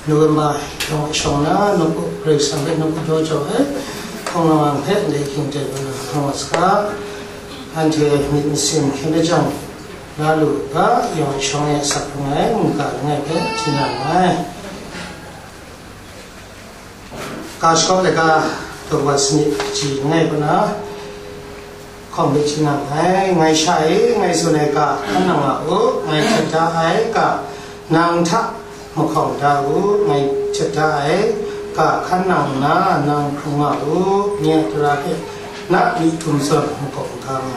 November yung shona nuku presangke nuku jojo kongawang het leking jebana hawaska ante mitsim kinejang lalu ga yung shona sapungai muka ngai ke tinangai kasko lega tawasni ji ngai bana khombe tinangai ngai shai ngai sunai ka ananga u ngai chata ai ka nang thaมะขอดาวไงจะได้กะขันนางนะนางคงอาเนี่ยตระเกนักวิทุมสดมะขอทาง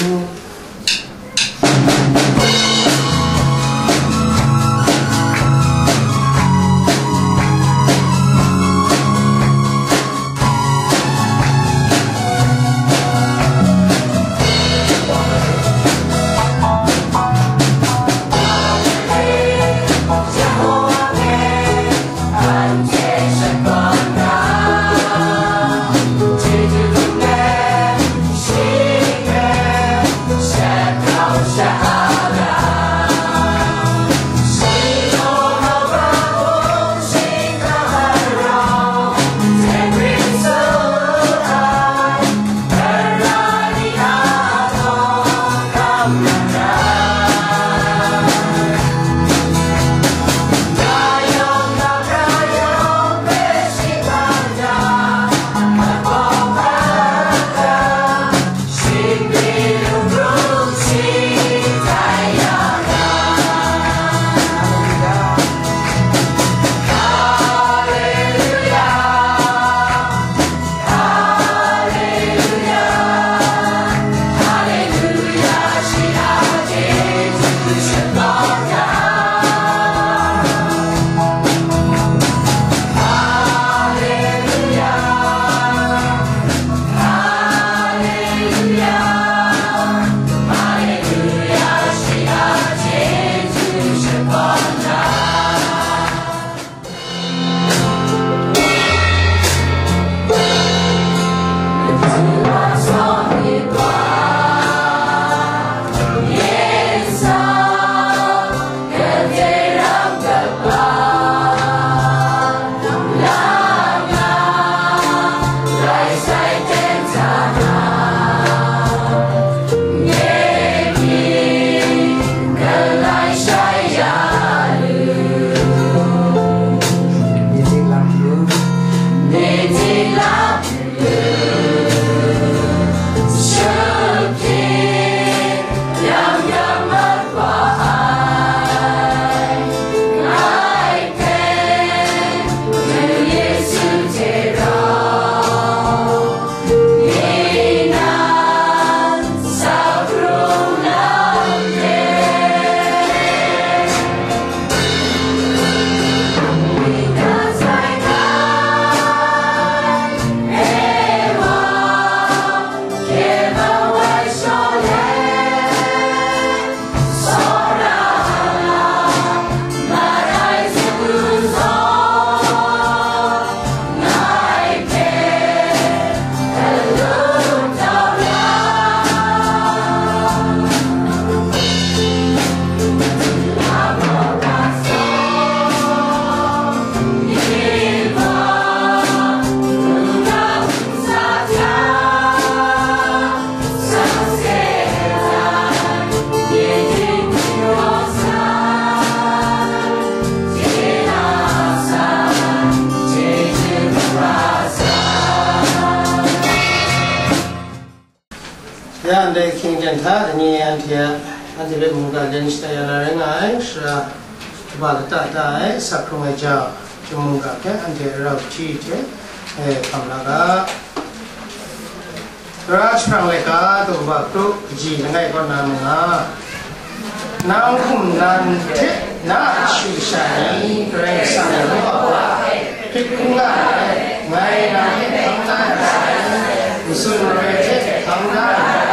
样的听见他的你安天的木个人是要来人爱是把它打打撒空来叫就木个给安天绕起去看那个ราชพังเลกาตัวบักตุจีนไงก็นำนางคุ้มนันเทนาชิชัยเกรงสังหารว่าพิคุงละไงนางทำได้สุนเรเททำได้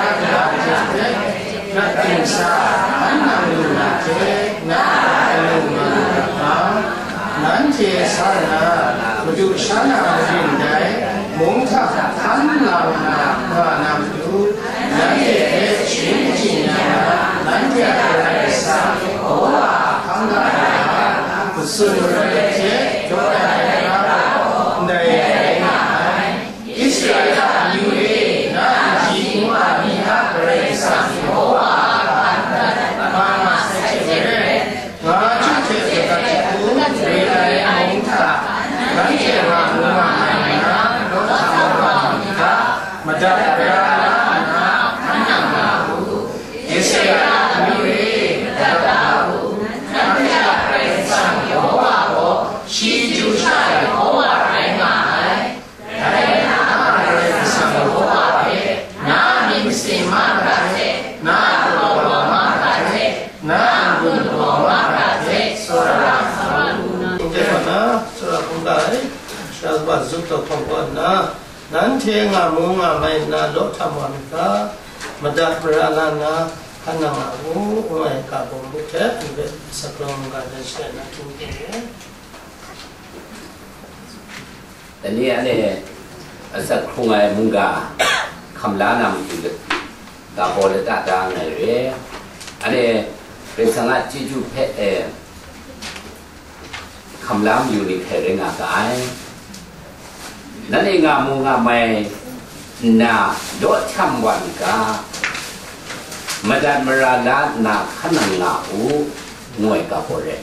นักกินสาอันนั้นนักเทนักลุงนั้นเทสานาดูชนะดินได้มงทักทันลาวนาว่านำดูนั้นเทชิมจินานั้นเทอะไรสาโอ้ทำได้สุนเรเทโดนั้นเทงามุงาไม่นาโลธรรมันก็มาดับราลานาขณะงูไม่กับบุญเทศเวสักลงกันได้เช่นนั้นทุกอย่างแต่นี่อันนี้สักครู่ไงมุงกาคำลานำอยู่ตาโบเลตาดังไงเร่อันนี้เป็นสังกัดที่จูเพะคำลามอยู่ในแค่เรื่องอะไรนั่นเองงามุงาไม่นาโดดช่ำวันกามาดันมาราลานาขนังงาอูงวยกับโบเล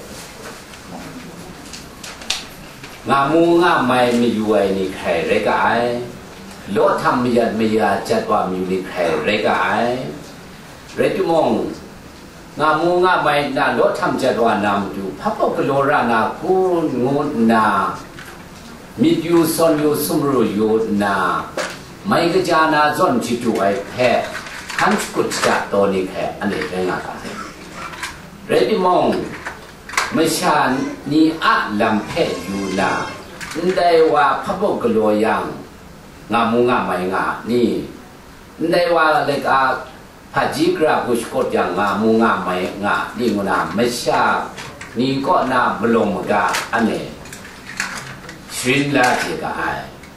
งามุงาไม่มีอยู่ไอ้นี่แค่เรื่องอะไรโลดทำมียันมียาจัดว่ามีอยู่ในแค่เรื่องอะไรเรื่องที่มองงามุงาไม่นาโลดทำจัดว่านำอยู่พับปกโลรานาคูงดนามีอยู่สอนอยู่สมรู้อยู่นาไม่ก็จะนาจนจิตอยู่ไอ้แค่ขันกุศลตัวนี้แค่อันนี้เป็นอะไรเรื่องที่มองไม่ใช่นี่อัดลำเพะอยู่นาได้ว่าพับปกโลยังงามุงาไม่งานี่ได้ว่าเล็กอาพาจิกราบุชกดอย่างงามุงาไม่งานี่งนาไม่ใช่นี่ก็นาบลงกาอันนี้ชินลาที่กาย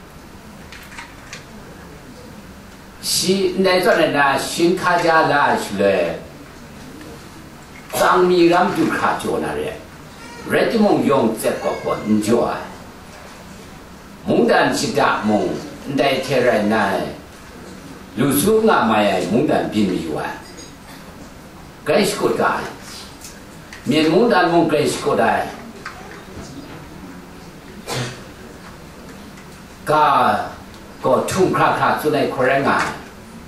ชิในตอนนั้นชินข้าจาลาชเลยสังมีรำจุดขาโจนาเร่เรติมงยงเจ็บกว่าคนจ่อยมุงดันชิดามงได้เทเรนายลูซูงาไม่มุงดันบินมีวันเกรชก็ได้เมียนมุงดันมุงเกรชก็ได้ก็ทุ่งคราคาสุนัยโคเรงาน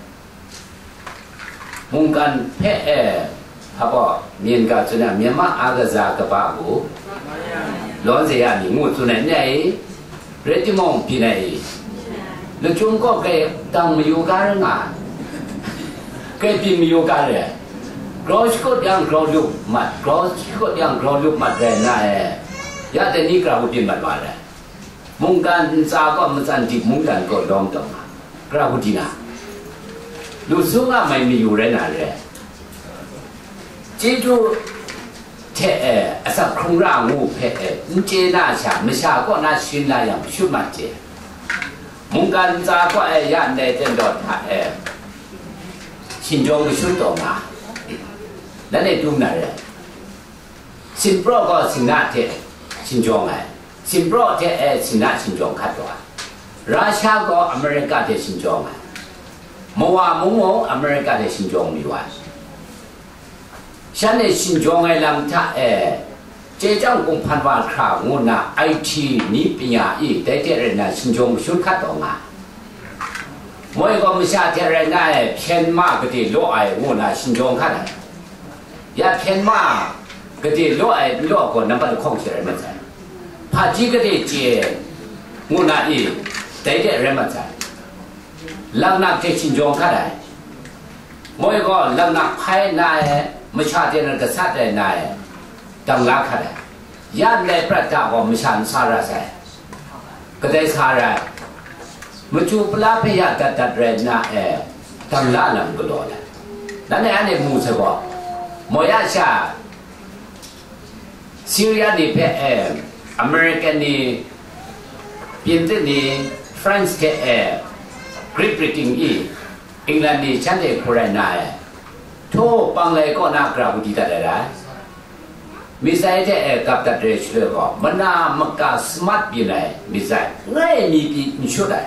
มุงกันเพะพระบ่เมียนกับสุนัยเมียนมาอากาศกับบ้ากูร้อนเสียนี่งูสุนัยเนี่ยเรติมองปีไหนแล้วจุ่มก็แกตั้งมีอยู่กันงานแกปีมีอยู่กันเลยกรอชก็ยังกรอลุกมัดกรอชก็ยังกรอลุกมัดเลยนะยาแต่นี่กราบุติมัดมาเลยมุงกันซาก็มันสันติมุงกันก็ลองต่อกราบุตินาดูสูงอ่ะไม่มีอยู่เลยนะเลยจีจูเทสักครั้งร่างงูเพเจน่าชาไม่ชาก็น่าชินลาอย่างชุดมาเจมุงกันซาก็ยันได้เต็มดอดชินจงก็ชุดต่อมาแล้วในตรงนั้นเลยชินโปรก็ชินนาเทชินจงชินโปรเทชินนาชินจงขัดตัวราชาก็อเมริกาเทชินจงมัวมุงโมอเมริกาเทชินจงมีวันฉันในชินจงลำท่าเจ้าจ้างกุมพันวาคราวงูน่ะไอทีนี่ปัญญาอีแต่เทเรน่ะชินจงชุดขัดตัวงามวยก็ไม่ใช่เทเรน่ะเพี้ยนมากก็ที่โลไองูน่ะชินจงขัดอย่าเพี้ยนมากก็ที่โลไอโลก็น้ำมันคงเสียไม่ใช่พาจีก็ได้เจงูน่ะอีแต่เทเรไม่ใช่ลังนักเทชินจงขัดมวยก็ลังนักไพ่นายไม่ใช่เทนักษัตริย์นายดังลักขัดยันในประเทศก็ไม่ใช่สาระใช่ก็ได้สาระมาจูปลาพยาตัดเรนน่ะดังลักนั่งก็โดนนั่นเองอันนี้มูสบอกมวยอาชาซีเรียนี่เพอเมริกันนี่พินต์นี่ฝรั่งเศสกรีกบริติงอีอังกฤษนี่ฉันเด็กโคเรนายทั่วปังเลยก็น่ากราบดีแต่ละได้มิสัยเจ้กับตัดเรื่องเชื่อก็มันน่ามกาสมาร์ทปีไหนมิสัยง่ายมีปีมีชุดได้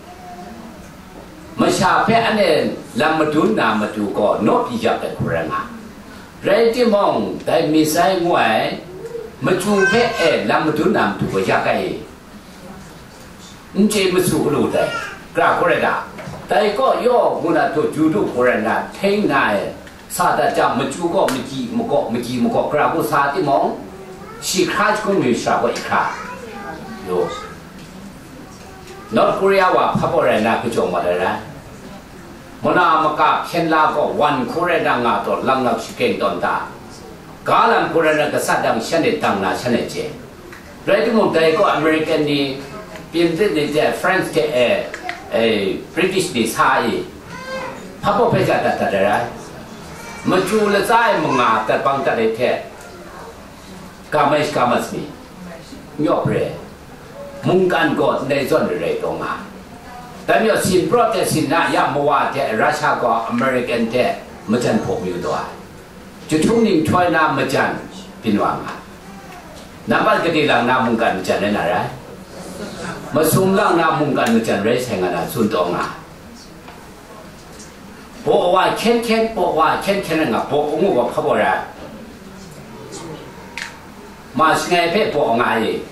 มาชาเพอันนี้ลำมาดูน้ำมาดูก็นกพิจารณาโคเรนาเรื่องที่มองแต่มิสัยงวยมาดูเพลำมาดูน้ำดูก็ยากไงนี่เจมาสู้รู้ได้กราบโคเรนาแต่ก็ย่อมุนาตัวจูดูโคเรนาเท่งนายซาดาจำมาจูก็ไม่กี่มก็กราบซาที่มองชีคราชก็มีชาวอีกคราโย่นอร์ทโคเรียว่าพับโรนาพิจงมาเลยนะมนามกาเช่นลาก็วันโคเรนางาตัวลังนักชิเก่งตอนตากาลังโคเรนากษัตริย์ดังเช่นเด็ดตังนาเช่นเด็ดเจเรื่องที่มุ่งใจก็อเมริกันนี่เปลี่ยนที่นี่จะฟรานซ์ที่บริติชดีไซน์พระพุทธเจ้าตัดอะไรมาจูละใจมึงอาแต่บังตัดเทะกาไม่กามัสมียอบเร่มุงกันก็ในส่วนเร่ตรงมาแต่เมื่อสินโปรเตสินนะยามมัวเทะรัสเซียก็อเมริกันเทะมันจันพบอยู่ตัวจุดทุ่งนิ่งช่วยน้ำมันจันพินวังน้ำบ้านกติลังน้ำมุงกันมันจันได้อะไรมาสุ่มล่างน้ำมุงกันมันจันเร่แสงอะไรสุนตรงอ่ะโปว่าเช่นโปว่าเช่นนั่นกับโปงูกับเขาบอกอะไรมาสไงเพ่โปไง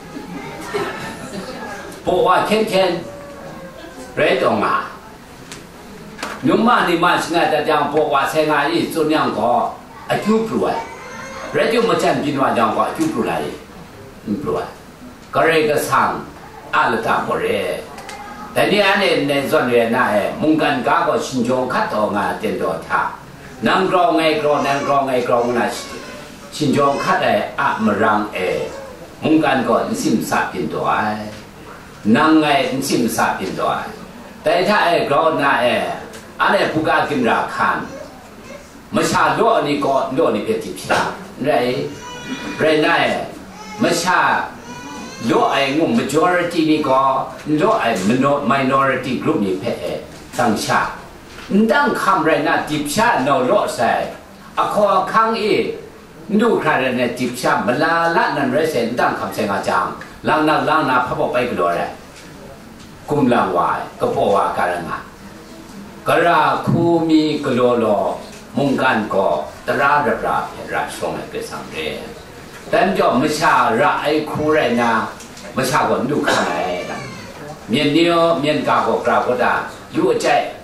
โปว่าเช่นเร่ตรงอ่ะยุ่งมากนี่มาสไงแต่ยังโปว่าเสงอะไรส่วนยังก็อายุปลุกเร่จุ่มมาจันกินว่ายังก็อายุปลุกอะไรปลุกก็เร่ก็สั่งอะไรต่างๆเร่แต่นี่อันนี้ในส่วนเรียนน่ะมุงกันก้าก็ชินจงคัดต่องานเต็มตัวท่านั่งกรองไงกรองนั่งกรองไงกรองน่ะชินจงคัดมรังมุงกันก็สิมสาปินตัวนั่งไงสิมสาปินตัวแต่ถ้ากรองน่ะอันนี้ผู้การกินราคาไม่ใช่โลกนี้ก็โลกนี้เป็นจิตชาไรน่ะไม่ใช่โลกไอ้งู majority นี่ก็โลกไอ้ minority group นี่เพ่ตั้งชาตั้งคำไรน่ะจิบชาโนโลกใส่อะขอข้างอีดูใครเนี่ยจิบชาเวลาละนั่นไรเส้นตั้งคำเสงอาจารย์ล้างน้ำพระบอกไปกลัวเลยกุมลังวายก็พอว่าการงานกระคูมีกลัวหลอมุงกันก็ตราดราเห็นรักส่งให้เกิดสำเร็จแต่จอมไม่ใช่ระไอ้คู่ไรนะไม่ใช่คนดูขนาดนั้นเมียนเดียวเมียนกาก็กล่าวก็ได้ยุ่งใจ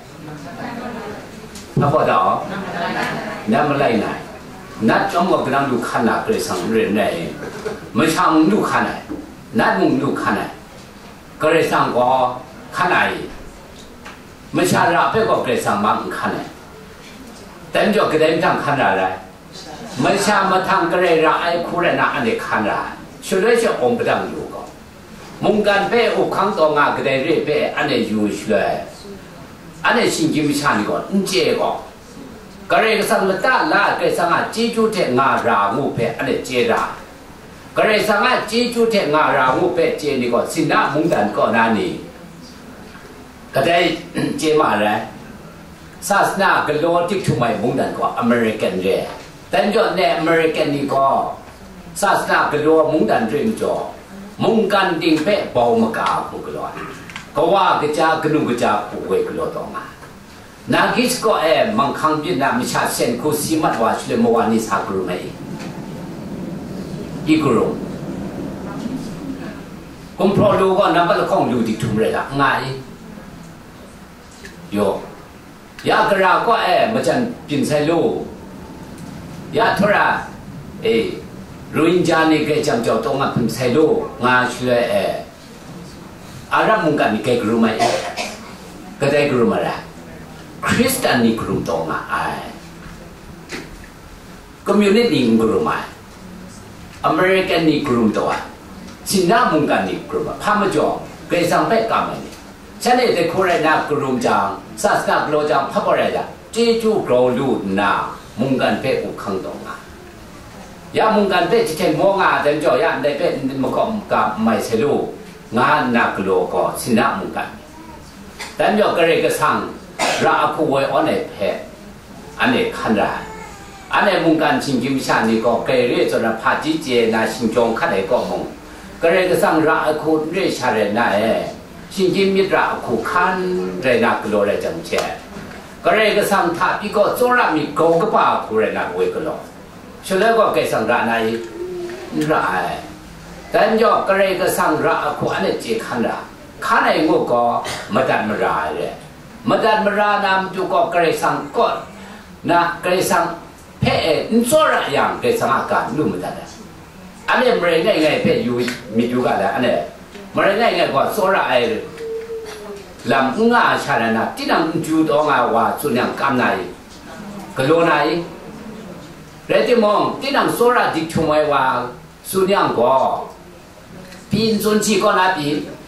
พระพุทธเจ้านั่นไม่ไรไหนนัดจอมก็กำลังดูขนาดเกิดสำเร็จในไม่ใช่มึงดูขนาดนัดมึงดูขนาดก็เลยสั่งก็ขนาดไม่ใช่ระเพื่อก็เกิดสั่งบางขนาดแต่จอมก็ได้ทำขนาดอะไรไม่ใช่มาทำกระไรระไอ้คู่ไรนะอันเด็กขันระช่วยจะอมประดังอยู่ก็มุงกันเป้อุคังตัวงากระไรเร่เป้อันเด็กอยู่ช่วยอันเด็กสิ่งที่ไม่ใช่นี่ก็เจ๊ก็กระไรก็สั่งมาตาละกระไรสั่งอ่ะจีจูเทงารางูเป้อันเด็กเจรากระไรสั่งอ่ะจีจูเทงารางูเป้เจนี่ก็สินะมุงกันก็นั่นนี่กระไรเจมาเลยศาสนากโลที่ทุ่มไปมุงกันก็อเมริกันเร่แต่ยอดในอเมริกันนี่ก็ศาสนากลัวมุงดันเรื่องจอมุงกันดิ่งเป๊ะเบามากาผู้กลัวก็ว่ากระจากนุ่งกระจาผู้เวกลัวต่อมานากิสก็มังคังบินนามิชาเซนคุสิมัดว่าช่วยมวานิสักรู้ไหมอีกรู้ผมพอรู้ก็นับว่าของดูที่ทุ่มเลยละง่ายโยยากระก็มาจันกินไซโลยาทุระรุนจานี่แกจำเจ้าตรงอ่ะพิมไซโลงาช่วยอารับมุงกันนี่แกกรู้ไหมก็ได้กรู้มาแล้วคริสเตียนนี่กรู้ตรงอ่ะคอมมิวนิตี้กรู้ไหมอเมริกันนี่กรู้ตัวสินามุงกันนี่กรู้มาพามาจ่อแกสั่งไปกำมันนี่ฉันเองแต่คนไรนักกรู้จังศาสนากรู้จังพับอะไรจ้ะเจ้าจูกรู้ลูดนามุงกันเพ่อุคังตรงอ่ะยามุงกันเพ่ที่เช่นมองอ่ะแต่จ่อยาได้เพ่มันก็กับไม่ใช่ลูกงานนักโลก็สินะมุงกันแต่จ่อกระไรก็สั่งราคูไว้อันไหนเพ่อันไหนขันได้อันไหนมุงกันชิงกิมชานี่ก็เกเรจนพาจิเจนาชิงจงขันไหนก็มุงกระไรก็สั่งราคูเรชาเรน่าชิงกิมมิตรราคูขันเรนักโลเรจังเช่ก็เรียกสั่งทับอีกก็โซรามีโกกบ้าคุเรนักเวกลอช่วยแล้วก็แกสั่งระนายระแต่ยอกก็เรียกสั่งระคุอันนี้เจขันระขันไอ้งูก็มาดันมาราเลยมาดันมารานำจุก็กระไรสั่งก็นะกระไรสั่งเพ่โซระอย่างกระไรสั่งอาการนู่นมาดันอันนี้มันไงไงเพ่อยู่มีอยู่กันแล้วอันนี้มันไงไงก็โซระไอ้ลำง่าชาลนะที่นั่งจูดองอาว่าส่วนอย่างกำไนกลัวไนเรื่องที่มองที่นั่งโซระดิชงไว้ว่าส่วนอย่างก็ปีนส่วนชีก็น่าปี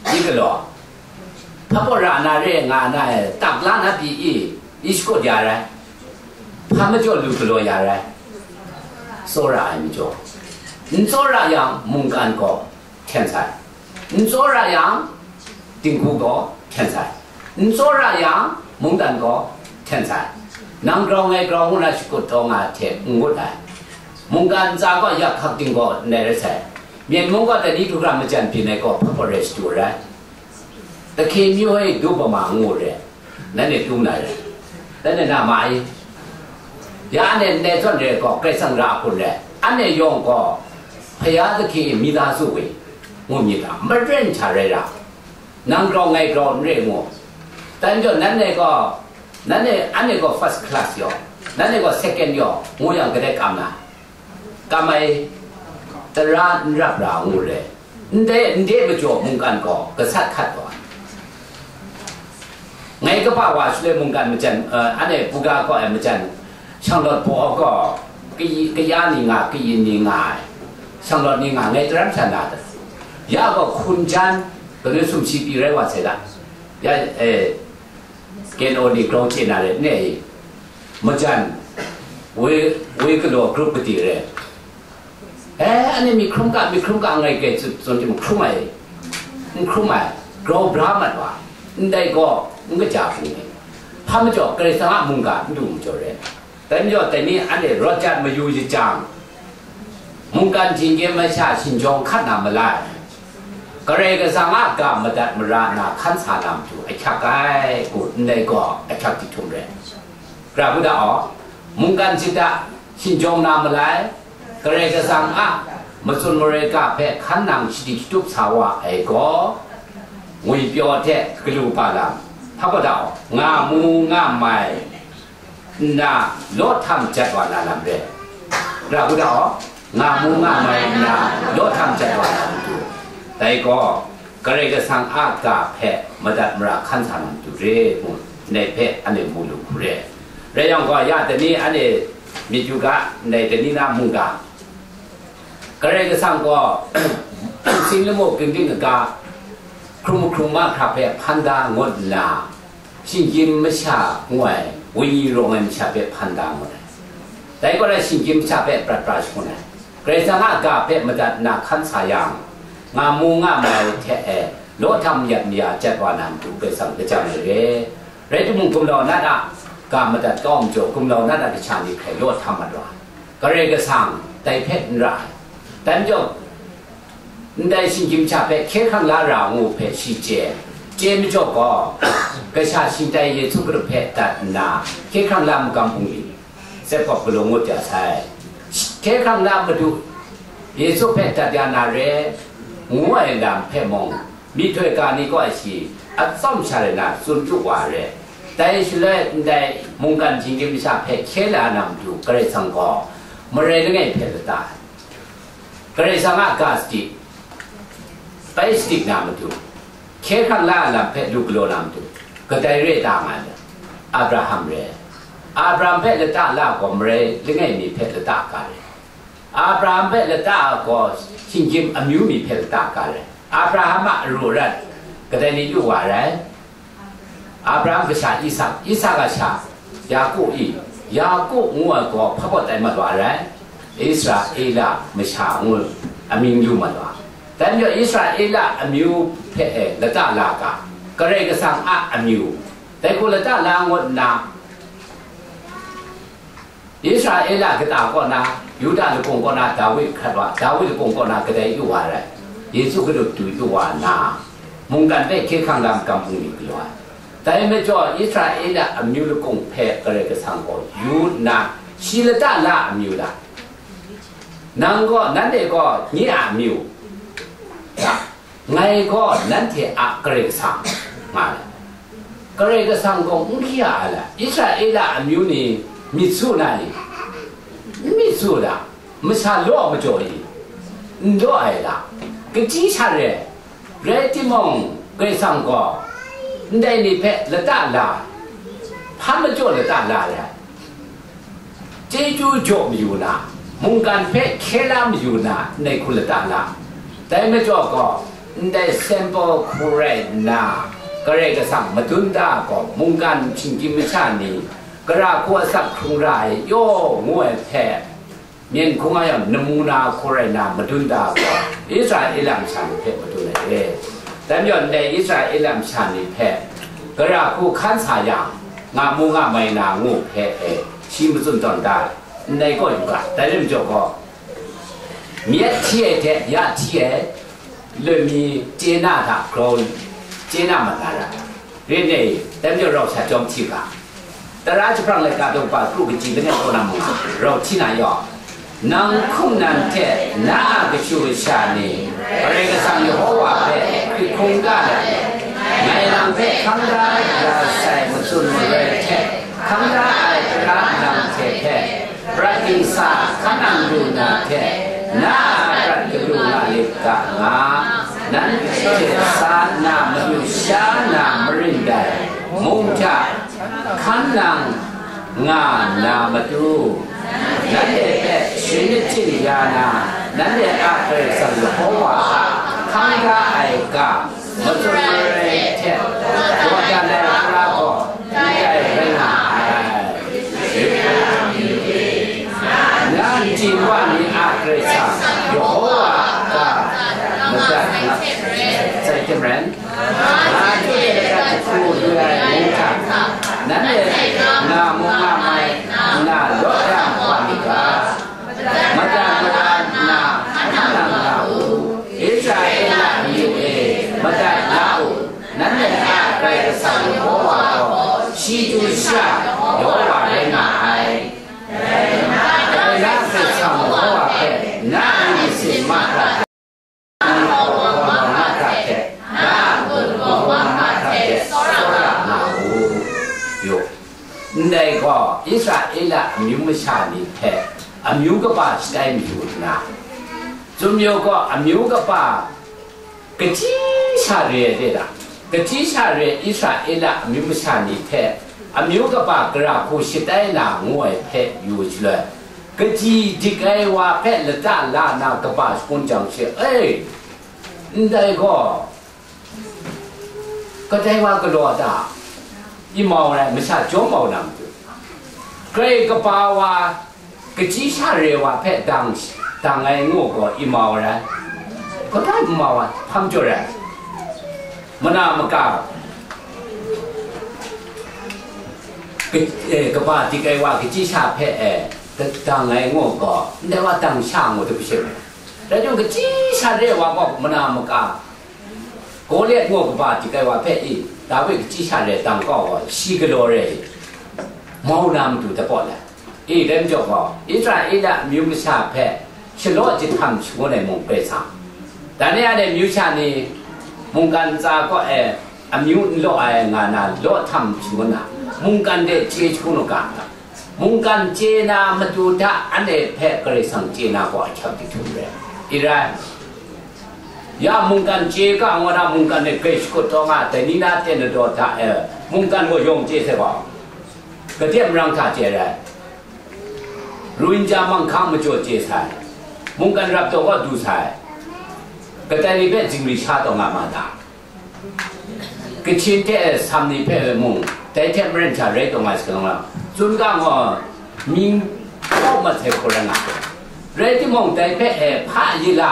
นี่ก็หรอพระโบราณเรื่องงานได้ตักล้านปีอีสกุดยาไรพระไม่จบลูกหล่อยาไรโซราไม่จบ你做那样蒙干个天才，你做那样顶骨个天才，你做那样蒙干个天才，能搞爱搞我那是个当啊天我来，蒙干咋个也肯定个那个才，面蒙个的你都让么讲比那个不不认识多嘞，但看你会都不忙我嘞，那你都那嘞，那你那买，也那那种这个该生啥过嘞，俺那用个。พยาตะคีมีดาสุวิงุมีดาไม่เร่งชาเร่านั่งกรองไงกรองเร่งแต่จนนั้นเนี่ยก็นั้นเนี่ยอันนี้ก็ first class ย่อนั้นเนี่ยก็ second ย่องูยังก็ได้กำนะกำไม่ตระรับรางูเลยเดี๋ยวไม่จบมุงกันก็กษัตริย์ขัดตัวไงก็ป่าวว่าช่วยมุงกันมันจันอันนี้ปุกาก็มันจันช่างรถพอก็กี่ยานี่งากี่ยินนี่งาช่างรถนี่งาไงตรัมชนะแต่ยาก็คุณจันก็เลยสุ่มชีปีเรียกว่าเสร็จละยาเกณฑ์โอดีกรองเจนาเลยเนี่ยมันจันเวก็โดนกรุ๊ปปฏิเรศอันนี้มีครุ่งกะไงเกิดส่วนที่มันครุ่งไหมกรอบรามันว่าได้ก็มันก็จับนี่ถ้ามันจบกระสังมุงกันดูมันจบเลยแต่นี่อันนี้รถจัดมาอยู่ที่จังมุงกันจริงๆไม่ใช่ชินจงขัดน้ำมาไล่กระไรสังกามาดัดมารานาขันสานำอยู่ไอ้ชักไอ้กูได้ก็ไอ้ชักที่ทุ่มเลยกราบพุทธอ๋อมุงกันจิตะชินจงน้ำมาไล่กระไรสังมาสุนมเรกาเพขันนางชิดิทุบสาวะไอ้ก็วิปโยเทกลูปาลามพระพุทธอ๋องามูงาไม่น่าลดทำจัดวันนั้นเลยกราบพุทธอ๋องามูงาไม่น่าลดทำจัดวันนั้นดูแต่ก็กระไรสังอากาเพมาดัดมราขันสานำดูเร่บุในเพอันนี้มูลุเร่เรื่องก็ยาแต่นี้อันนี้มีจุกะในแต่นี้น้ำมุงกากระไรสังก็สิ่งละโมกินดิ้งกาครุมมากครับพันดางดลาสิ่งยิมไม่ใช่ห่วยวิญญาณไม่ใช่พันดางดแต่ก็ได้สิ่งยิมใช่ปราชญ์นะเกรซังอากาเพมาดัดนาขันสายังงามูงาไม่เทะโลทำยันยาจัดวานันตุเกสังกระจายเลยเรื่องมุงกุมเรานั่นกามาดัดก้อมโจกุมเรานั่นดิฉันนี่ใครโลทำมาด้วยกระไรก็สั่งแต่เพชรไรแต่จบได้สิ่งยิมชาเพแค่ข้างละเรางูเพชีเจไม่จบก็กระชาสิ่งใดเยซูกระเพตัดนาแค่ข้างละมุกำพุงอีเสพปลุงงูจะใช่แค่ข้างละมาดูเยซูเพตัดยานาเรงูไอ้ดำเพมองมีถ้วยการนี้ก็ไอชีอัดซ่อมชาเลนะส่วนจุกว่าเรแต่สุดเลยได้มุงกันสิ่งยิมชาเพแค่ละนำดูกระสังก็มาเรื่องไงเพตตากระสังอากาศจิไปสติกนามตุแค่ข้างล่างลำเพชรลูกโลนามตุก็ได้เรื่องตามมันอับราฮัมเพชรละตาล่าก็ไม่เรื่องไงมีเพชรละตากันอับราฮัมเพชรละตาก็ชิงจิมอมิวมีเพชรละตากันอับราฮัมรู้รัดก็ได้นี่ดูว่าไรอับราฮัมก็ชาอิสากก็ชายากูงัวก็พระพุทธมาว่าไรอิสราเอลไม่ชางัวอมิวมาว่าแต่เมื่ออิสราเอลอมิวเพะละตาลากากระไรก็สั่งอมิวแต่คนละตาลางดนาอิสราเอลก็ตาก็นายูดาลูกงก็นาดาวิดขัดว่าดาวิดลูกงก็นาก็ได้อยู่ว่าไรเยซูก็ดูอยู่ว่านามุงกันได้แค่ข้างลำกำพุงนี่กลัวแต่เมื่อจ่ออิสราเอลอมิวลูกงเพะกระไรก็สั่งก็ยูนาชิละตาลาอมิวละนั่งก็นั่นเด็กก็นี่อมิวไงก็นั่นที่อักเรกสังมาเลยกเรกสังก็อุ้งขี้อะไรอิสราเอลอมิวนี่มิสูนั่นมิสูละไม่ใช่ล้อไม่จ่อยล้ออะไรล่ะก็จีชาเร่เรติมองกเรสังก็ได้นี่เพะละตาลาพันไม่จ่อละตาลาเลยเจจูจบอยู่นะมุงกันเพะเคลามอยู่นะในคุณละตาลาแต่ไม่จบก็ได้เซมโปคูเรนาก็เรกสังมาตุนดาก็มุงกันชิงกิมชานีกระคัวสักครุงไรโยงวยแท้เมียนคงอาอย่างนมูนาคูเรนามาตุนดาก็อิสราเอลชันเพมาตุนเอแต่ย้อนในอิสราเอลชันนี่เพกระคัวขันสายางงามูงาไม่นางูเพชิมจุนตอนได้ในก็อยู่กันแต่เรื่องจบก็เมียเที่ยเทยาเที่ยเลยมีเจน่าถ้าโครนเจน่ามันอะไรเรื่องนี้แต่เดี๋ยวเราจะจอมที่กันแต่ราชพระเลยการดูป่าครูกิจเป็นอย่างคนนำเราที่ไหนย่อนังคุ้มนันเทน่ากระชูชานีอะไรก็สั่งอยู่หัวเพคือคงกันไม่นำเพคำได้เราใส่มาสุนเลยเทคำได้พระนำเทเทพระกิสาขนังดูนาเทน่าพระกรุณาลิกางานั้นเทศานามยุชานามรินได้มุงจาขันนังงานามตูนั่นเองชินจิยานานั่นเองอาเกสังโฆวะขันกาไอกามัตุเรเทตัวจันเดราโกที่ใจเป็นหายนั่นจีวานีอาเกสังโยวะกามัตุใส่เจมรันอาจุเดกัจจูเดือยมุขะนั่นเองนามุงาไมนาโลยามวานิกามัจจานาขันนังนาอูอิสราเอลมิเอมัจจานาอูนั่นเองอาเกสังโยวะโกชีจุชาโยวะเรนาไอนาเกสังโยวะเพนามิสิมาตาในก็อิสราเอลอมิวมชานีแท้อมิวก็ป่าสไตล์มิวนะจุมโยก็อมิวก็ป่ากะทิชาเรเดละกะทิชาเรอิสราเอลอมิวมชานีแท้อมิวก็ป่ากระคูสไตล์นางวยแท้อยู่เฉลยกะทิดิกไอว่าแพ้ละตาลานากป่าสกุลจังเชเอ้ยได้ก็ได้ว่ากระโดดอ่ะอีมองอะไรไม่ใช่จ้องมองนั่งอยู่ใครก็ป่าว่ากะทิชาเรว่าแพ้ดังไอ้งูก็อีมองอะไรก็ได้มองว่าทำจุดอะไรมันน่ามากาก็ป่าที่ใครว่ากะทิชาแพ้ดังไอ้งูก็ได้ว่าดังช่างหมดทุกสิ่งแล้วจงกะทิชาเรว่าก็มันน่ามากาโกเลียดงูก็ป่าที่ใครว่าแพ้อีดาวิดจีชาเรตังก็ชีกโลเรมองนำดูแต่ปอดแหละเรื่องจบก็อิสราเอลมิวมชาแพ้ฉลองจิตทำชัวในมงเปซังแต่เนี่ยในมิวชานี่มงกันจาก็มิวโลงานาโลทำชัวนะมงกันเดเจชัวนกันมงกันเจนามาดูท่าอันเดแพ้ก็เลยสังเจนาก็ชอบที่ทุ่มเลยอิรันยามุงกันเจก็อังวรามุงกันเนี่ยเกชก็ต้องอาแต่นี่น่าเต้นตัวท่ามุงกันก็ยงเจใช่ป่ะก็เทียมรังท่าเจเลยรุนจามังคังมาโจเจใช่มุงกันรับตัวก็ดูใช่ก็แต่นี่เป็นจิงริชาต้องอามาตาก็ชินเทสามนี่เป็นมุงแต่เทียมเรื่องชาเรต้องมาสักแล้วจุนกังก็มีเข้ามาเทคนละนักเรื่องที่มุงแต่เป็นพระยีไล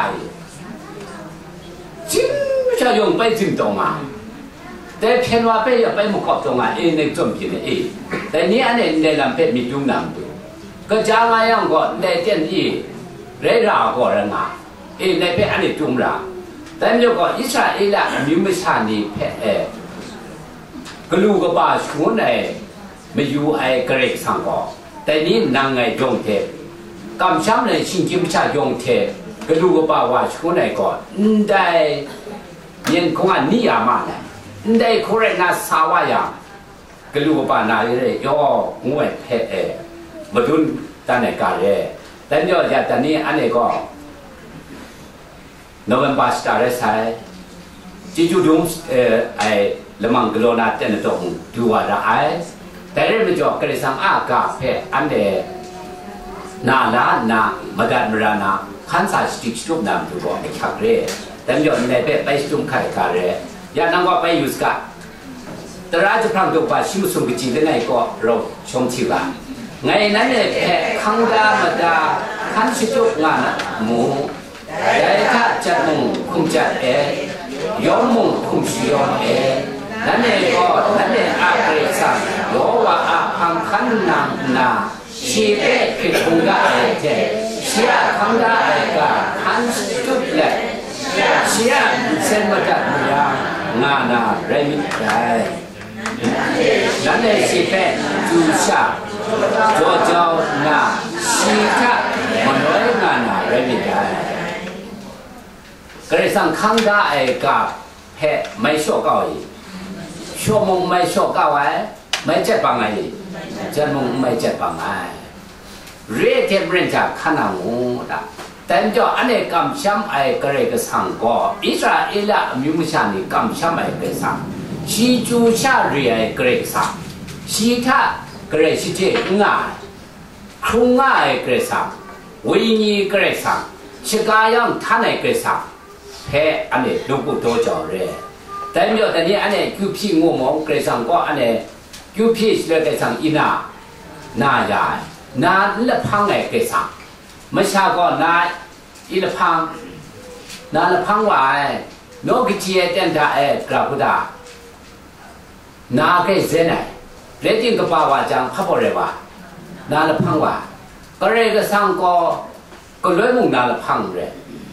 จริงไม่ใช่ยงไปถึงตรงมาแต่เพียงว่าไปอย่าไปมุกตรงมาในจมพินแต่นี้อันนี้ในลำเพชรมีจุ่มน้ำดูก็จะมาอย่างก็ในเตียนเรื่องราวก็เรื่องในเพชรอันนี้จุ่มราแต่เดี๋ยวก็อิสราเอลมิวไม่ชานีเพชรก็ลูกก็บ้าชวนไม่อยู่เกรกสังก็แต่นี้นางจงเทกำช้ำในชิงจิมชาจงเทก็รู้ว่าว่าช่วงไหนก่อนได้เงินคงอันนี้ยามาเลยได้คนในนาสาวายาก็รู้ว่านาเลยย่องวยเพะมาดุนตาในการเลยแต่เดี๋ยวจากตอนนี้อันนี้ก็โนเวมบาสตาร์เรสไซจิจูดุมละมังกโลนาเตนตงดูว่าได้แต่เรื่องมันจะกระสังอากาเพะอันเดนาลานามาดันมรานาขันสายสติกชุบนำตัวไอ้ขับเร่แต่ย้อนในไปจุ่มไข่กาเลยยานังว่าไปอยู่สกัดแต่ราชพรามตัวป่าชิมุสุกิจีได้ไงก็เราชมชิวะไงนั้นเนี่ยแค่ขังดามาดาขันชิจุกงานหมูได้ถ้าจัดมุงคุมจัดยอมมุงคุมชิยอมนั่นเองก็นั่นเองอาเกสังโยว่าอาพังขันนางนาชีเอคิดคงได้เจเชียขังได้ก็ขันจุดเล็กเชียเส้นมาจากเมืองงานาเรมิได้นั่นเองชีเปจูชาโจเจ้านาชีทะมันน้อยงานาเรมิได้เกสังขังได้ก็แพ้ไม่ชั่วก่อยชั่วโมงไม่ชั่วก้าวไว้ไม่เจ็บปังไงเจ็บมงไม่เจ็บปังไงเรียกเทมเรนจากขนาดงูด่ะแต่จ่ออันนี้กำช้ำไอ้กระไรก็สั่งก็อิสราเอลมิมุชานี่กำช้ำไอ้กระสั่งชีจูชาเรียกระสั่งชีท่ากระชิเจง่ายครุงง่ายกระสั่งวิญญกระสั่งชิกายังท่านไอ้กระสั่งแพ้อันนี้ลูกผู้โตจ่อเรียแต่เมื่อตอนนี้อันนี้คือพี่งูมองเกรซังก็อันนี้คือพี่เลือกเกรซังอินานาใหญ่นาละพังไงเกรซังไม่ใช่ก็นาอิละพังนาละพังว่าโนกิจีเอเตนดาเอกราบุดานาเกรเซนไอเรติงกับป่าวจังพับอะไรวะนาละพังว่าก็เรกซังก็เลยมุ่งนาละพังเลย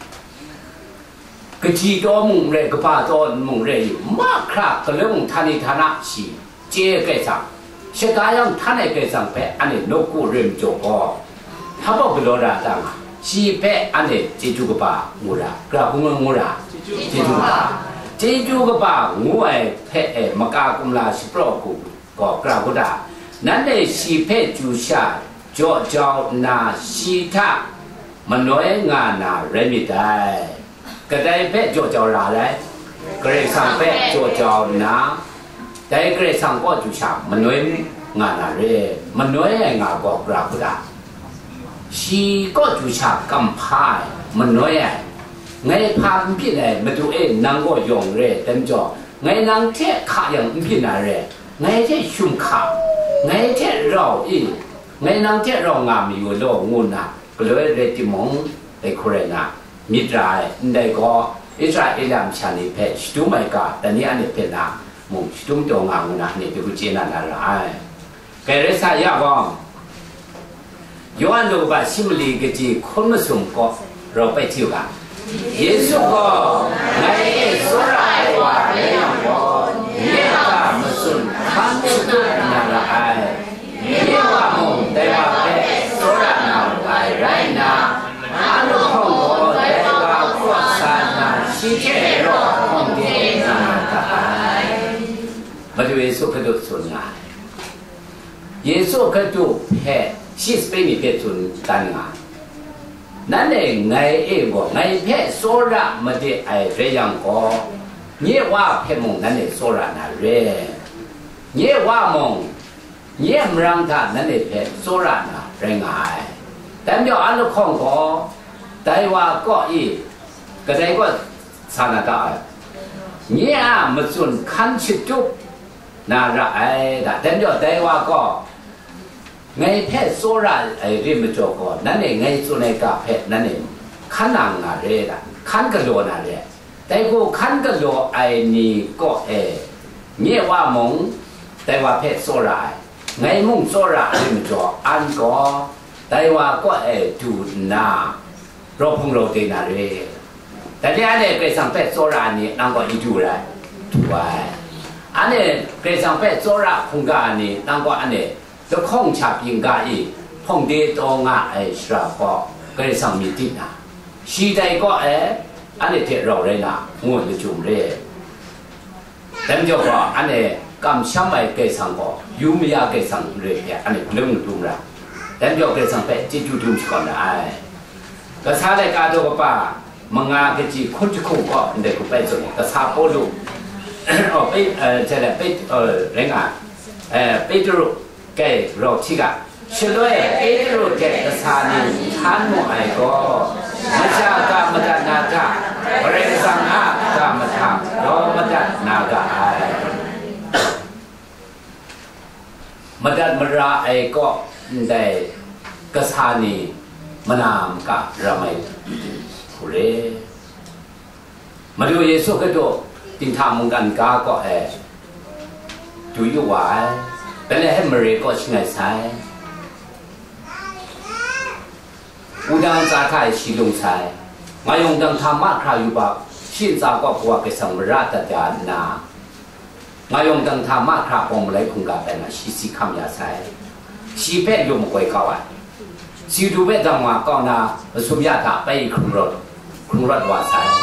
กจีโตมุงเรกป้าโตมุงเรยมากครับก็เรื่องท่านิธานะชีเจ๊เกสังเชกายังท่านไอเกสังเปอันนี้นกูเริ่มจบก็ถ้าบอกกลัวราจังชีเปอันนี้เจจูกป้างูรากราบงูราเจจูกป้าเจจูกป้างูไอเปมากากุมลาสิโปรกูก็กราบกุดานั่นเองชีเปจูชาโจเจ้านาชีทะมันน้อยงานนาเรมิได้ก็ได้เพ่โจเจ้าลาเลยเกรซังเพ่โจเจ้านาแต่เกรซังก็จุชามันน้อยงานอะไรมันน้อยงานก็กราบกุดาชีก็จุชากำพายมันน้อยไงพาพี่ไหนมาดูนางก็ยองเร่เต็มจอไงนางเทขาอย่างพี่ไหนเร่ไงเทชุ่มขาไงเทเราไงนางเทเรางามอยู่โลกงูน่ะก็เลยเรติมงไอ้คนน่ะมิตรายได้ก็อิสราเอลชานิเพชตุไม่กาแต่นี้อันนี้เป็นนะมุงตุมตัวงามนะนี่เป็นกุจินันอะไรแกเรศายาบ้องย้อนดูว่าสิมลีกจีคนมาส่งก็เราไปเที่ยวกันเยซูก็ไงสุรายว่าเลี้ยงก็เนี่ยก็มาส่งขันตุนันอะไรเนี่ยว่ามุงแต่ว่าเป็นสุรานาไรนะอันนั้นของก็แต่ว่าขวดสารนะชีเจโรของเกนันก็มาดูเยซูกระดูกส่วนงานเยซูกระดูกแห่ชีสเปนิเพตุนกันงานนั่นเองไงก็ไงแพ้โซระมาได้ไอเรียงก็เนี่ยว่าแพ้มงนั่นเองโซระน่ะเร่เนี่ยว่ามงเนี่ยมรังท่านนั่นเองแพ้โซระน่ะเร่งไงแต่เดี๋ยวอันละของก็แต่ว่าก็ก็ได้ก็สานาตาเนี่ยมันส่วนขั้นชิดจุกน่ารักแต่เดี๋ยวแต่ว่าก็ไงแพทย์โซระไอเรียมจอกนั่นเองไงส่วนในกาแพทย์นั่นเองขันนังนาเรดขันกระโดนาเรแต่กูขันกระโดไอนี่ก็เนี่ยว่ามงแต่ว่าแพทย์โซระไงมุ่งโซระเรียมจออันก็แต่ว่าก็ดูนาเราพงเราเตนาเรแต่ที่อันนี้เกษตรแพทย์โซระนี่นั่งก็อีดูเลยถูกไหมอันนี้เกษตรแพทย์โซระพงกานี่นั่งก็อันนี้จะคงชับยิงกาพงเดตองะสระก็เกษตรมีตินะชีใจก็อันนี้เทเราเลยนะงวดจะจุ่มเลยแต่เจ้าก็อันนี้กำช้ำไม่เกษตรก็ยูมียาเกษตรเลยอันนี้เรื่องจุ่มละแต่เจ้าเกษตรไปจิจุ่มก่อนได้ก็ชาได้การดูกับป้ามังงาเกจิคนจะคงก็เด็กก็ไปส่งก็ชาโปลูไปใช่แล้วไปแรงงานไปดูแกเราที่กะช่วยเอโรแกกษานีท่านมวยก็ชมัชากามตนาคาปริสังฆากามธรรมโลมตนาคามัดมราไอก็ได้กษานีมนามการะไมผู้เล่มาดูเยซูก็ดูตินทามุงกันกาก็ดูอยู่ว่าเป็นอะไรให้มาเรียก็ชิงไงใช่อุดานจากใครชิลงใช่มายงดังธรรมะคราวอยู่แบบชินจากก็กว่าเกษมราชจานนามายงดังธรรมะคราปองเลยคงกับเป็นชิสิคำยาใช่ชีเพชรยมกวยเขาชีดูเวทจังหวะก็น่าสุมยาตาไปครุงรถว่าใช่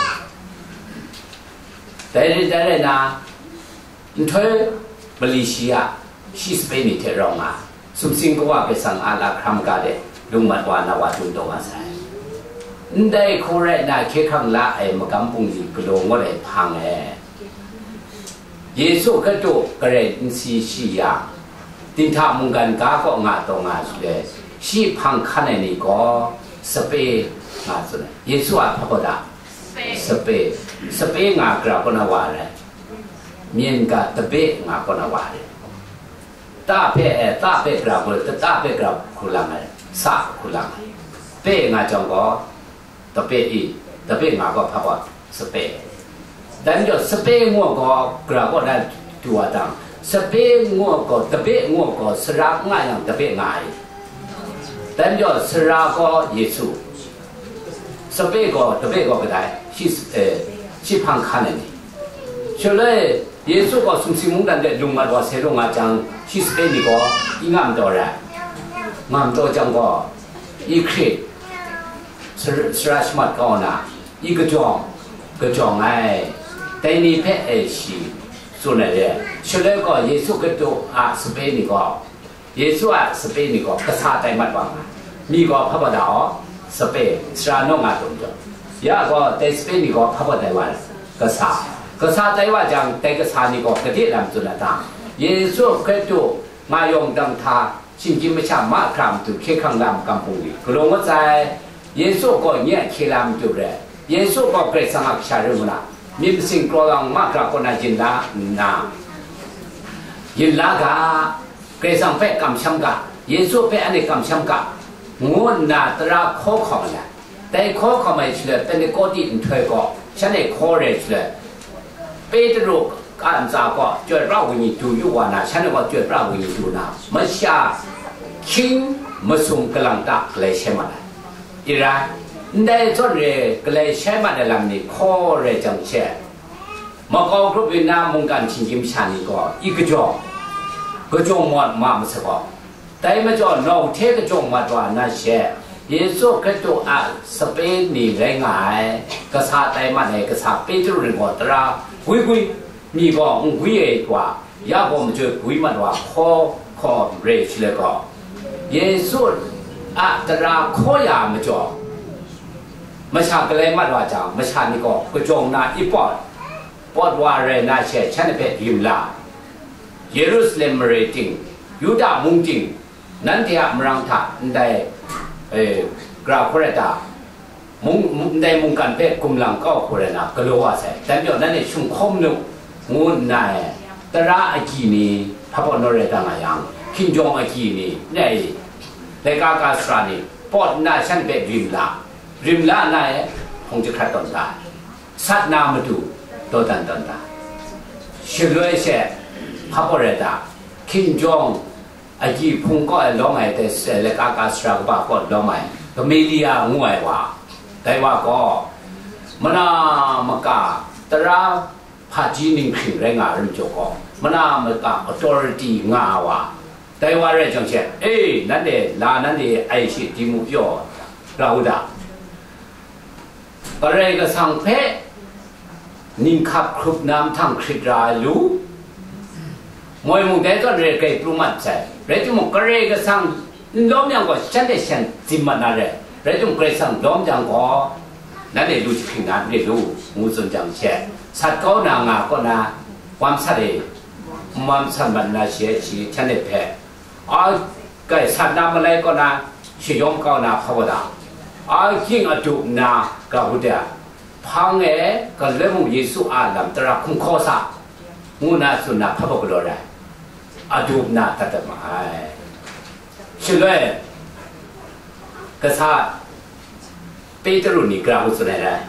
แต่นะเธอบริชียชีสเปนิเทรองสุมสิงก็ว่าไปสั่งอาลาครัมกาเดลุงมัดวานาวาจุนโตว่าใช่ได้คู่แรกน่าเชื่อคำละมากำปุงดีกระโดงว่าได้พังเยซูก็ดูกระเรนซีชียาตินทามุงกันกาก็งาตงาสุดเลยชีพังขันนี่ก็สเปงาสุดเยซูอาพระพุทธสเปงากราบนาวาเลยเมียนกาตะเบงากนาวาเลยตาเปกราบตาเปกราบคุลังเลยสาคุลังเปงาจังก็ตะเปงาก็พระพุทธสเปแต่เดี๋ยวสเปงัวก็กราบก็ได้ตัวต่างสเปงัวก็ตะเปงัวก็สระง่ายอย่างตะเปง่ายแต่เดี๋ยวสระก็เยซูสเปก็ตะเปก็ได้ชีพังขันนี่เชื่อเลยเยซูก็สุสิมุงดันเดลุงมาว่าเสรุงอาจังชีสเปนี่ก็อีงามตัวแหละงามตัวจังก็อีคริสระสมัดก็น่ะอีกจองไงแต่นี่เพศชีส่วนไหนเนี่ยเชื่อเลยก็เยซูก็ตัวสเปนี่ก็เยซูสเปนี่ก็กษาแต่มัดว่ามีก็พระบิดาสเปสระน้องอาตรงจ้ะยาก็แต่สเปนี่ก็พระบิดาว่ากษาแต่ว่าจังแต่กษานี่ก็กระดิ่งลำจุนต่างเยซูก็ตัวมายงดังทาชิงจิไม่ชามาครามตุเคขังลำกำปุงกลงว่าใจเยซูก็เนี่ยเคลำจุเรเยซูก็เกรสังอักษารุนะมีสิ่งกลังมากราคนอาจินดานายินลากาเกรสังเปกำช้ำกะเยซูเปอันนี้กำช้ำกะงูนาตราโคขมันละแต่โคขมันเฉลยเป็นโกตินเถยก็ฉันเองโคเรเฉลยเปตรุการจาก็จดเราวิญญาณอยู่ว่านะฉันก็จดเราวิญญาณอยู่นะไม่ใช่คิงมาส่งกำลังตากเลยใช่ไหมอีไรได้ทดเรียกเลยใช้มาในลำนี้ข้อเรียจังเช่มาก็ครบวินามุงกันชิงกิมชันนี่ก็อีกจงหมดมาไม่สบายแต่ไม่จอเราเทกจงมาตัวน่าเช่เยซูคริสต์สเปนนี่แรงไงกษัตริย์แต่มาในกษัตริย์เปโตรนี่ก็ตรากุยมีก็กุยเอกว่ายาผมจะกุยมาว่าข้อเรชเลยก็เยซูตราข้อยาไม่จอไม่ชาก็เลยมาว่าจังไม่ชานี่ก็จงนาอีปอดว่าเรน่าเช่ฉันเป็นยิมลาเยรูซาเล็มเรติงยูดาห์มุงจิงนั่นที่มรังถาได้กราบพระเจ้าได้มุงกันเพศกุมลังก็พระนาก็รู้ว่าใช่แต่เดี๋ยวนั้นเนี่ยชุ่มคมนุ่งงูนายตระอากีนีพระพุทธเจ้าต่างอย่างขินจงอากีนีในกากาสรานีปอดนายฉันเป็นริมลานายคงจะขัดต้นตาสัตนามาดูต้นตาเชื่อเลยเช่พระพุทธเจ้าขินจงอากีพุ่งก็ล้อมไอ้แต่ในกากาสราก็ปอดล้อมไอ้ก็ไม่เลี้ยงงวยว่าแต่ว่าก็มันมากาตระพาจีนิงขึ้นแรงงานเรื่องจก็มันมากา authority งาว่าแต่ว่าเรื่องจังเช่นั่นเองลานั่นเองไอ้สิ่งที่มุกย่อเราด่าอะไรก็สังเพนิ่งขับครุบน้ำทั้งคริตราลูมวยมุกแต่ก็เรียกไอ้ปรุมัดใช่เรื่องมุกอะไรก็สังล้อมยังก็ฉันได้ฉันจิมมันอะไรเรื่องเกรซังล้อมยังก็นั่นเองดูที่งานเรียนรู้มูสนจังเช่สัตว์ก็นางาก็นาความสัตย์มันสันบันนาเสียชีฉันได้แพ้ไก่สัตว์น้ำอะไรก็นาชิยมก็นาพระวดา Aking atu na kahuda pange kalemu Yesu alam tera kungkosa nguna suna papakulora atu na tatamai Shilwe kasa Peteru ni krahu sunai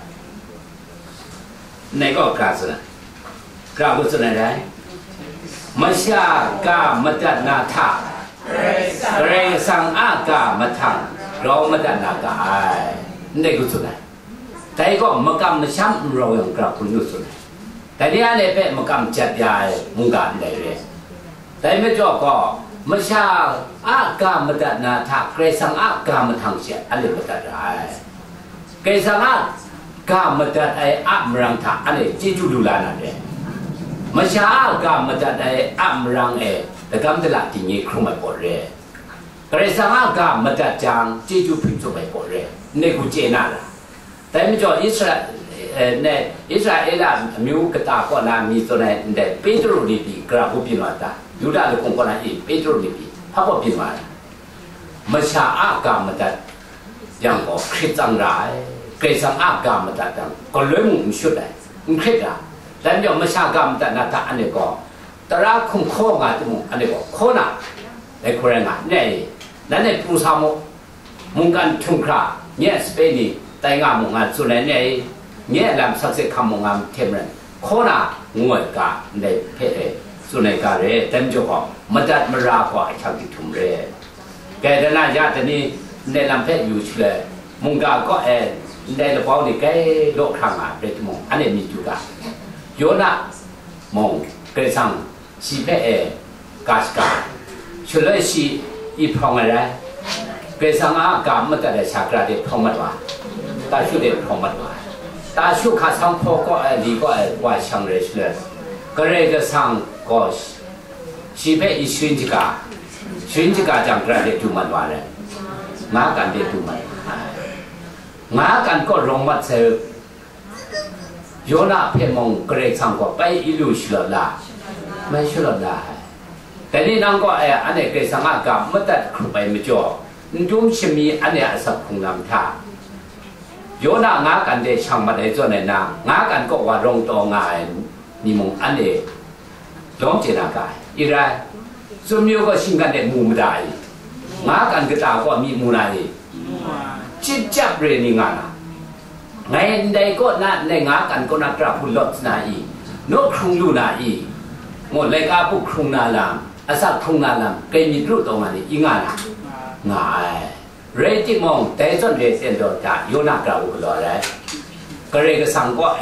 Nego krasuna krahu sunai Masya ka madat na tha Ray sang aga matang Rau madat na ka ai Nego sunai Tapi kok makam macam rau yang krahu sunai Tadi ane pe makam cat ya munga dari Tapi macam kok Masya aga madat na tha Ray sang aga matang siat Ale madat ai Ray sang aga madat ai amrang tha Ale jeju lulana deh Masya agam madat ay amrang Dagam telah tinggi krumai pore Keresa agam madat jang Jeju pintu mai pore Nego jena lah Tapi macam Israel lah Miu kata ko na mi so na Pedro ni pi Kerapu pinwata Yuda le kong ko na Pedro ni pi Apa pinwata Masya agam madat Yang ko kritang rai Keresa agam madat jang Ko lemu msyut ay Mkrit lah Dan yang masyarakat tak nak tak ane ko, tera kung ko nga tu ane ko, ko na, le kurang nga, ne, nane pusamu, mungkin tungkra, nye speni, tengah mungan sunai ne, nye lam sakse kamu ngam temren, ko na nguai ka, ne pe, sunai ka re, tem jo ko, madat merah ko acak ditum re, kaya dana ya tadi ne lam pe use le, mungkin ko ne lepau ni kaya lok kanga, re tu mung, ane mi juga. Yona mong kesang si pe kaska chulai si ipong ara kesang aga mata de chakra de phomatwa ta shu de phomatwa ta shu kha sang pho ko li ko wa chang re shle kare ge sang ko si pe i shun ji ka jang kra de tu man wa le nga kan de tu man nga kan ko rong mat se Yona pe mong kerek sang ko pai ilu shula la, mai shula la. Tapi nang ko ane kerek sang agam madat krupai mejo, ndum shimi ane asap kunglam tha. Yona ngakan de chang madai zo ne na, ngakan ko wa rong to ngai ni mong ane long je na kai. Ira sumyo ko singkan de mu madai. Ngakan kita ko mi mu nai. Chit chap re ni ngana. Ngay đây có na này ngã cảnh có na trap lót na i, nó khung lu na i, một lấy cá bút khung na làm, asal khung na làm, cái nhịp rút đâu mà đi ngã na, ngã, rồi chỉ mong tới chân để xem đồ trả, yêu na trap lót đấy, cái sang có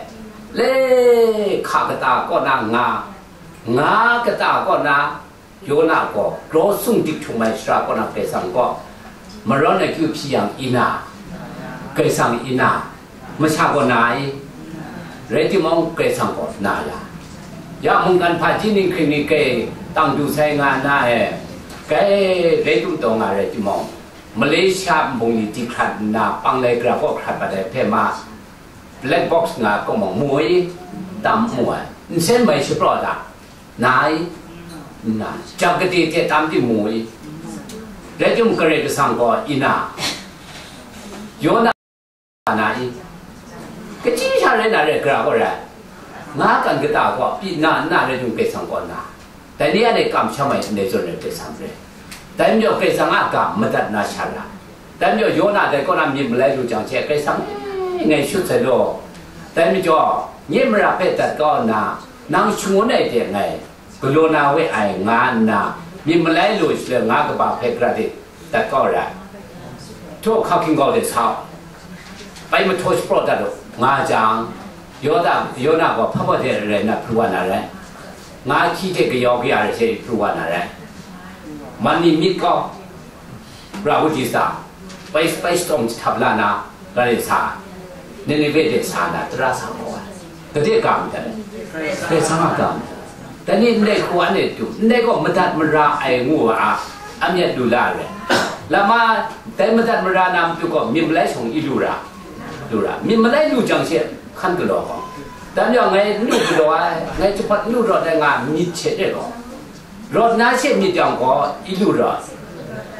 lê khạc ta có na ngã cái ta có na, yêu na có, rồi sung tích chung mai sa có na cái sang có, mà rồi này kêu piang ina, cái sang ina. Macam ko nai, reti mong ke sangko naya. Ya mungkin pagi ni kini ke tang du saya ngana ke reti tu ngah reti mong. Malaysia mungkin dikhat na panglai grafok khat pada pema black box ngah ko mong muai tam muai. Sen mai sepuluh dah nai na jaga dia tam di muai. Reti mung kerja sangko ina. Yona nai. Kecil cara nak kerja orang, ngakan kita ko, na rejung kesang ko na. Tapi ni ada kam cuma ini zone kesang re. Tapi jo kesang agak madat na cara. Tapi jo Yona ada ko na mi Melayu jangan cek kesang, ngai shoot selo. Tapi jo ni merapat tak ko na, nang cuma ni dia ngai. Kalau na we ai ngan na, mi Melayu selo ngak apa pekradit tak ko ra. Tu kau kingkau deh sao. ไปมาโทษโปรดตัวงาจังโยนาก็พระเจ้าเลยนะพระวันอะไรงาขี้เด็กยอกยาเลยใช่พระวันอะไรมันนิมิตก็พระพุทธเจ้าไปตรงทับลานาก็เลยสาเนี่ยในเวทสานะตราสังวรแต่ที่กรรมแต่เป็นสังกรรมแต่นี่ในขวานเนี่ยจุในก็มันทัดมันราไอ้งูอันนี้ดูแลเลยแล้วมาแต่มันทัดมันรานำจุก็มีมาแล้วส่งอีดูระมีมาได้ลูกจังเสียขั้นกระโดดแต่ยังไงลูกกระโดดไงจะพัดลูกรอดได้งานมีเช็ดได้หรอรอดน้าเช็ดมีจังก็อีลูกรอด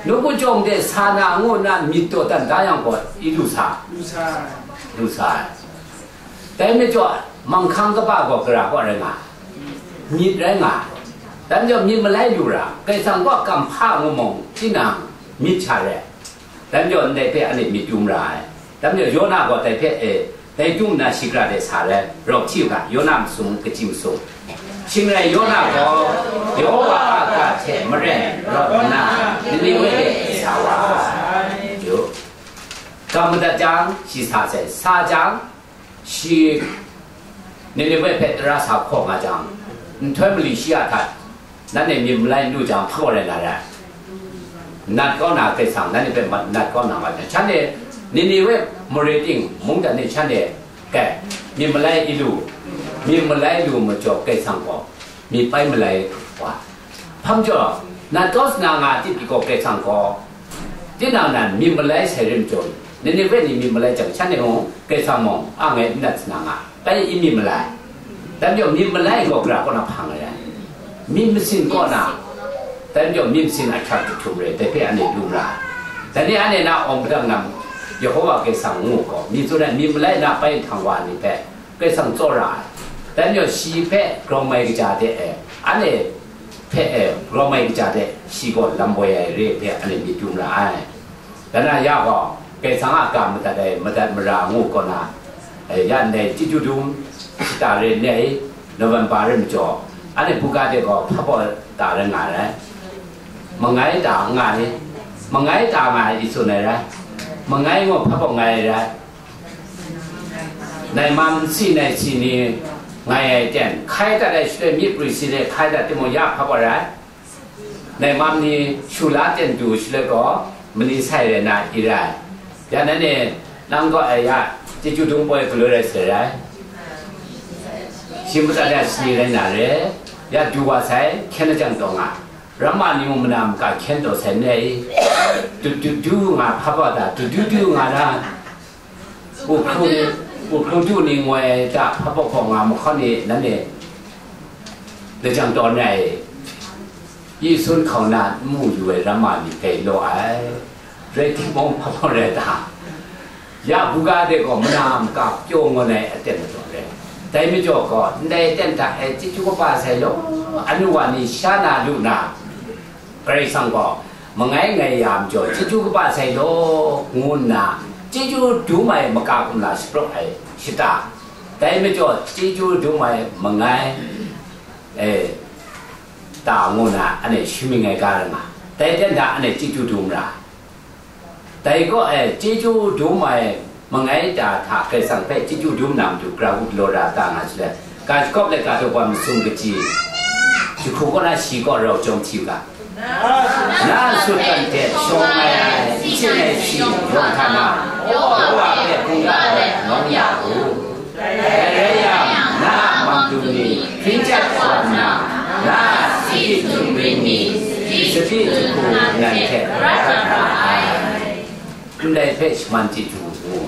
누구 좀 대 사나고나 밑도 단 다양 거 이루사 루사 때문에 저 망칸가 바고 그라고 그래가 밑래가 단저 밑말래 유라 그래서 감파고 지나 밑차래 단저 내배 안에 밑움라 단저 요나고 대패 대중나 시그라데 사래 로치가 요남 숨 그짐숨 신의 요나고 요와가 제머레 로나 니웨데 사와 요 감다장 시사세 사장 시 니웨 페트라 사코가장 퇴물리 시아타 나네 미물라이 누장 파고래나라 낫거나 대상 나네 베 낫거나 맞아 찬네 니웨 모레팅 몽다네 찬네 게 미물라이 이루 미물라이 루 뭐죠 개상고 미빠이 물라이 와 함저 나토스나가 티피고 개상고 디나난 미물라이 세림죠 니네베니 미물라이 장 찬네고 개상모 앙에 나스나가 빨리 이 미물라이 단저 미물라이 거그라거나 방을 미무신 거나 단저 미무신 아차트 투브레 대패 안에 루라 단이 안에 나 엄당남 여호와 개상고 미소라 미물라이 나 빠이 탕와니 배 개상 쪼라 단저 시패 그로마이 자데 안에 패 그로마이 자데 시고 람보에 레패 안에 미tum라 단나 야고 개상아 감다데 마다므라 고거나 야네 지주둠 시다레네 노벤바르죠 안에 부가데고 파보 다른 나래 망가이 당아니 망가이 당아 이소네라 망가이 고 파보 가이라 나이맘 시네 시니 나의 땐 카이다의 시대 미프리시대 카이다 때문에 야 파보라 나이맘니 슐라텐 두 실거 머니 사이레나 이라 야네네 난거 아야 지주둥보에 글러레스라 심부사자 시레나레 야 두와사이 캔장동아 라마니무나가 캔도 세네 두두두가 파바다 두두두가라 우크루두니 외자 파보공아 뭐커니 나네 내장도네 이순口나 무유에 라마니 베로아 레티몽 파보레다 야 부가되고 뭐나가 쫑거네 어때는데 대미조고 내 땐다 지주고 봐세요 아니와니 샤나루나 그래상고 멍아이가 얌죠 지주고 봐세요 ngu나 지주 두마에 막가구나 스프로에 시다 대미조 지주 두마에 멍아이 다ngu나 안에 시민의 가르마 대된다 안에 지주 두라 대거 지주 두마에 mengaita tak kesang pe cicu dum nam tu prabu lora ta nga sle ka kop le ka to pam sung ge chi chu ko na si ko ro chong chi ga na su tan te shong mai chi ne chi ro tha na yo wa pe ku ga le nong ya ku re ya na mam tu ni phin chat kwa na na si tu mi ni si ti ku nan te ra ta ai le pe man chi chu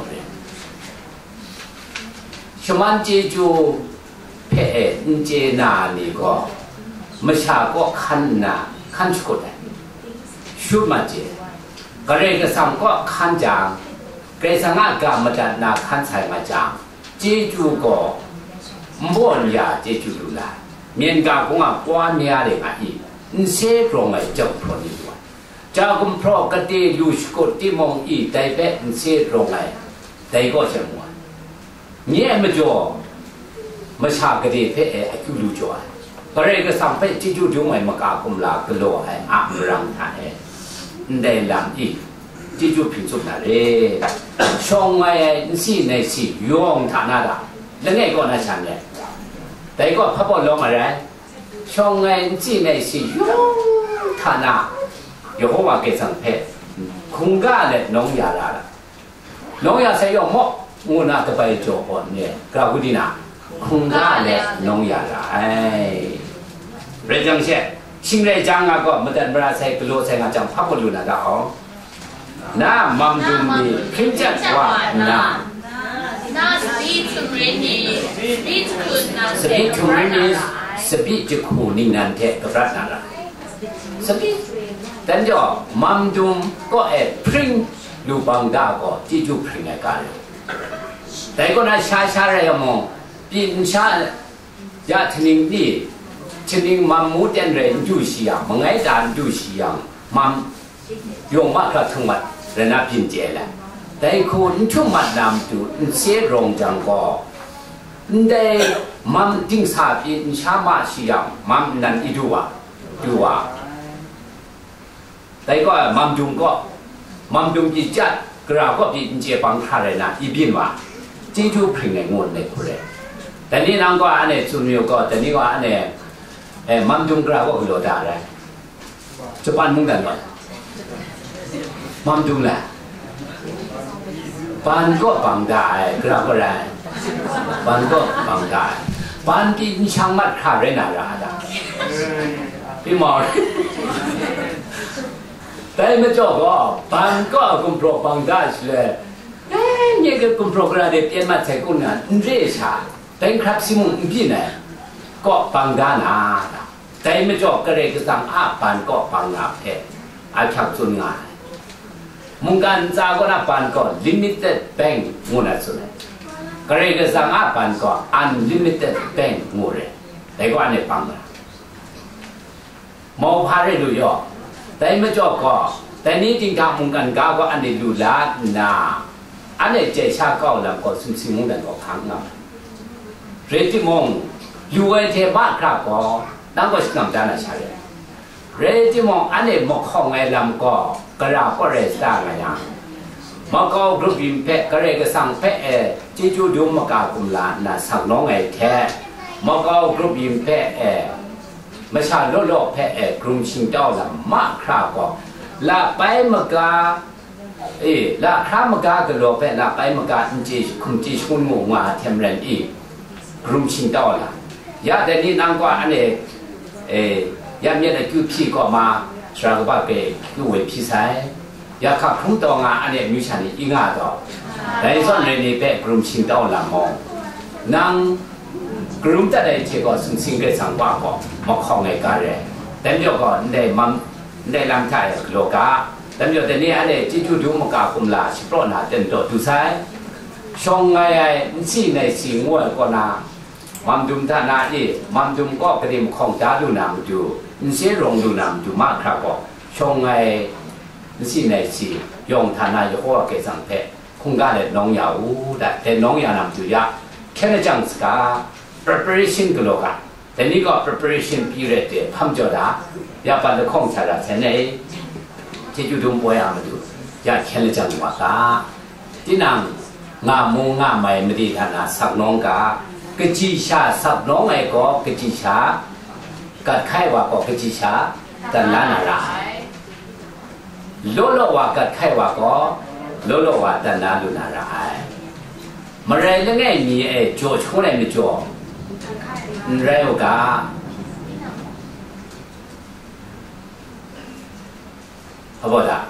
ชมันเจจูเพเอเจนานี่ก็มชาก็คันนาคันชุดเลยชุดมาเจกระเรกสัมก็คันจางเกรสังกามาจัดนาคันใส่มาจางเจจูก็ม้วนยาเจจูดูละเมียนกาคงอ่ะกวนเมียเลยอ่ะอีนเสพลงไปจับพอดีว่าจากกุมพรอกระเตยูสกุติมองอีแต่เป๊ะนเสพลงไปแต่ก็เชื่อว่าเนี่ยไม่จ่อไม่ชากระเดเพออายุรู้จ่อเพราะอะไรก็สัมเพจิจูดูไม่มากาคุมลากลัวอับรังท่าได้ลำอีจิจูพิจุนาเร่ช่องไงสิในสิยองท่านาดาแล้วไงก็น่าชันเลยแต่ก็พระบรมอะไรช่องไงสิในสิยองท่านาอยู่หัวเกสังเพคุงก้าเนี่ยน้องยาลาน้องยาเสียหมกงูน่าจะไปโจมเนี่ยกราบุดีนาคงได้เลยน้องยาละเรื่องจังเช่ชิงเลยจังก็มันจะมาใส่กลัวใส่งาจังพับอยู่นะก็อ๋อน้ามัมดุมีพิมจัดว่าน้าสปีดทูรินีสปีดจะคู่นี่นั่นเทกับรัฐนั่นละสปีดแต่เจ้ามัมดุมก็พริ้งลูบังดาก็ที่จูพริ้งไอ้กันแต่ก็น่าช้าๆเลยมั้งปีนช้ายาทนิงนี่ทนิงมัมมูเดนเรนจูเสียงมังไงดานจูเสียงมัมยงมากระทั้งหมดเรนับพินเจแหละแต่คุณชุ่มมัดนำจูเสียรงจังก็ได้มัมดิ้งสาบินชามาเสียงมัมนันอีดูว่าแต่ก็มัมดุงก็มัมดุงจีจัดกราก็ปีนเจปังคาเลยนะอีบินว่าจีจูพริ้งไงงวนเลยคุณเลยแต่นี่นางก็อันนี้สุนิโยก็แต่นี่ก็อันนี้มัมดุงกราก็คือโลดาเลยจะปันมุ่งดันวะมัมดุงแหละปันก็ปังได้กราก็ได้ปันก็ปังได้ปันที่ช่างมัดขาเลยนะราดาพี่หมอแต่ไม่จบก็ปันก็กุมโปรปังได้เลยเนี่ยก็กุมโปรกระเดียนมาใช้กุนนั้นเรียชาแต่ครับสิมุนพี่เนี่ยก็ปังได้นะแต่ไม่จบก็เลยก็สั่งอาปันก็ปังนับเองอาชักจุนงานมุงกันจาก็นับปันก็ limited bank งูนั่นสุดเลยก็เลยก็สั่งอาปันก็ unlimited bank งูเลยแต่ก็อันนี้ปังนะมองพาได้ดูย่อแต่ไม่จบก็แต่นี้จริงทางมุงกันก็อันนี้ดูละนะอันนี้เจ้าชาก็แล้วก็สิ่งมุงกันก็ขังนะเรื่องที่มองอยู่ไอ้เทบ้านครับก็นั่นก็สิ่งจานใช่เลยเรื่องที่มองอันนี้มองของไอ้ลำก็กระราก็เรื่องต่างอะไรอย่างมองก็กรุ๊ปยิมเพะก็เรื่องก็สั่งเพะจีจูดูมากากุมลานะสั่งน้องไอ้แท้มองก็กรุ๊ปยิมเพะไม่ใช่โลกเพะกรุงชิงเจ้าละมากครับก็ละไปมากาละข้ามกากระโลกเพะละไปมากาจีคุมจีชุนงูมาเทียมเรนอีกรุงชิงเจ้าละยาแต่นี่นางก็อันนี้ยามเย็นคือพี่ก็มาสระก็ไปคือเวพี่ใช้ยาขับพุ่งตองอันนี้มิชันอีกาต่อแต่ส่วนนี้เป็นกรุงชิงเจ้าละมองนางกลุ่มแต่ได้เชื่อก็สิ่งเกิดสังวาก็มาของไอ้การเลยแต่เดี๋ยวก็ได้มันได้ลำไส้โลกาแต่เดี๋ยวแต่นี้อันนี้ที่จูดูมากาคุมลาชิโปรนาเต็มตัวดูใช้ช่องไงสิ่งในสิ่งว่าก็นามัมดุมท่านาอีมัมดุมก็กระดิ่งของจ้าดูนามอยู่เสียรงดูนามอยู่มากครับก็ช่องไงสิ่งในสิ่งยองท่านาอยู่ว่าเกิดสังเพคคงการเลยน้องยาวได้แต่น้องยานามอยู่ยาแค่ในจังสกา preparation ก็โลกาแต่นี่ก็ preparation period เดียวทำจดาอย่าปันจะคงชาดาเช่นนี้ที่จุดมุ่งไปมาดูอย่าแค่ในจังหวะกาที่นั่งงามูงาไม่ไม่ดีท่านาสักน้องกากจีชาสับน้องไอ้ก็กจีชากัดไข่ว่าก็กจีชาแต่ละนาราโลโลว่ากัดไข่ว่าก็โลโลว่าแต่ละลุนารามาเรียนยังไงมีโจชคนไหนไม่โจเร็วกาเขาบอกว่า